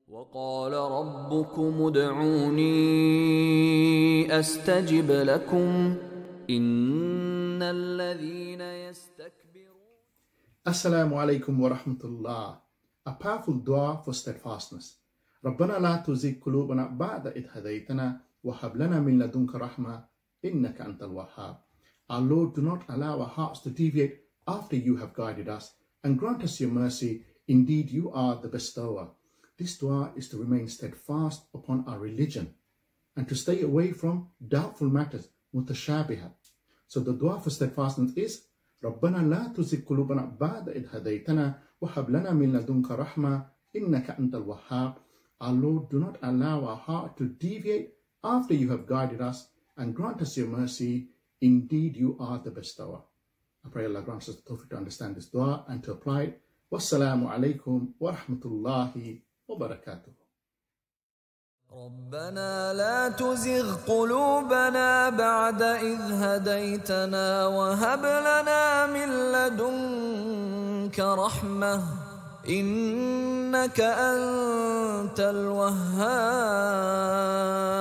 وقال ربكم ادعوني أستجب لكم إن الذين يستكبرون. Assalamu alaikum wa rahmatullah. A powerful dua for steadfastness. ربنا لا تزغ قلوبنا بعد إذ هديتنا وهب لنا من لدنك رحمة إنك أنت الوهاب. Our Lord, do not allow our hearts to deviate after you have guided us, and grant us your mercy. Indeed, you are the bestower. This dua is to remain steadfast upon our religion and to stay away from doubtful matters, mutashabihat. So the dua for steadfastness is ربنا لا تزغ قلوبنا بعد إذ هديتنا وهب لنا من لدنك رحمة إنك أنت الوهاب. Our Lord, do not allow our heart to deviate after you have guided us, and grant us your mercy. Indeed, you are the bestower. I pray Allah grants us the tawfiq to understand this dua and to apply it. Wassalamu alaikum wa rahmatullahi wa barakatuh. ربنا لا تزغ قلوبنا بعد إذ هديتنا وهب لنا من لدنك رحمة إنك أنت الوهاب.